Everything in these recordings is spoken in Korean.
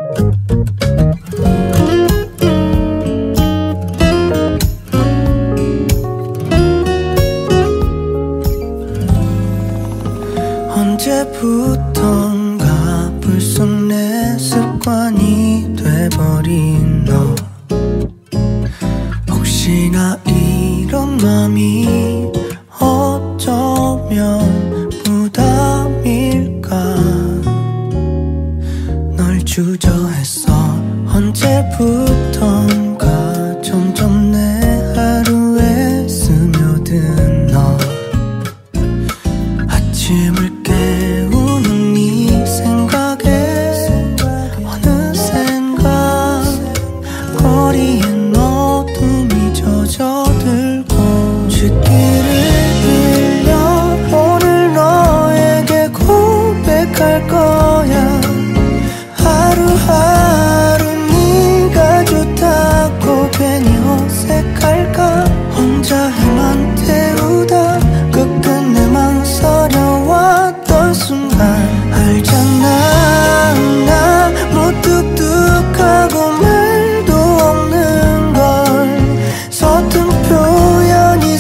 언제부턴가 불쑥 내 습관이 돼버린 너. 혹시나 이런 맘이 어쩌면 부담일까. 널 주저했어. 언제부턴가 점점 내 하루에 스며든 너. 아침을 깨우는 네 생각에 어느샌가 거리엔 어둠이 젖어들고. 쥐기를 빌려 오늘 너에게 고백할 거야. 하루하루 네가 좋다고 괜히 어색할까. 혼자 해만 태우다 끝끝내 망설여왔던 순간 알잖아. 나 무뚝뚝하고 말도 없는 걸. 서툰 표현이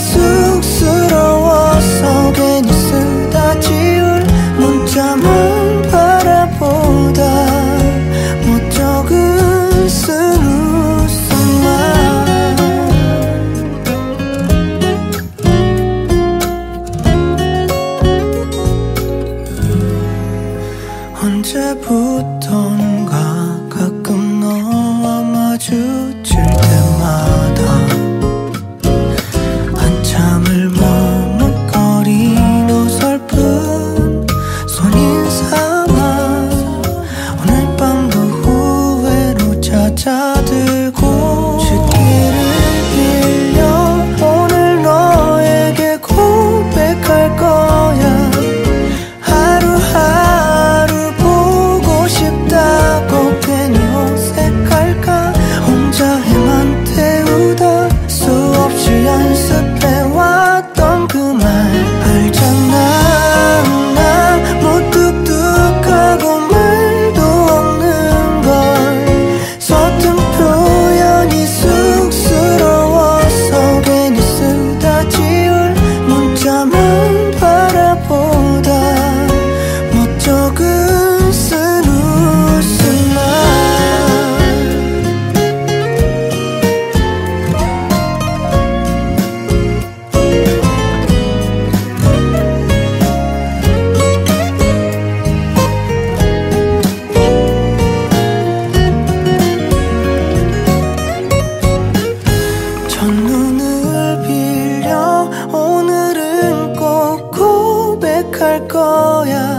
쑥스러워서 괜히 쓰다 지울 문자만 바라보다 못 적은 쓴 웃음만. 언제부턴가 가끔 너와 마주칠 때마다 한참을 머뭇거린 어설픈 손인사만 오늘 밤도 후회로 찾아들고. 쥐기를 빌려 오늘 너에게 고백할 거야. 하루하루 보고 싶다고 괜히 어색할까. 혼자 해만 태우다 수없이 연습해왔던 그 말 알잖아. 나 무뚝뚝하고 말도 없는 걸. 서툰 표현이 쑥스러워서 괜히 쓰다 지울 문자만 바라보다 못 적은 쓴 웃음만. 첫눈을 빌려 오늘은 꼭 고백할 거야.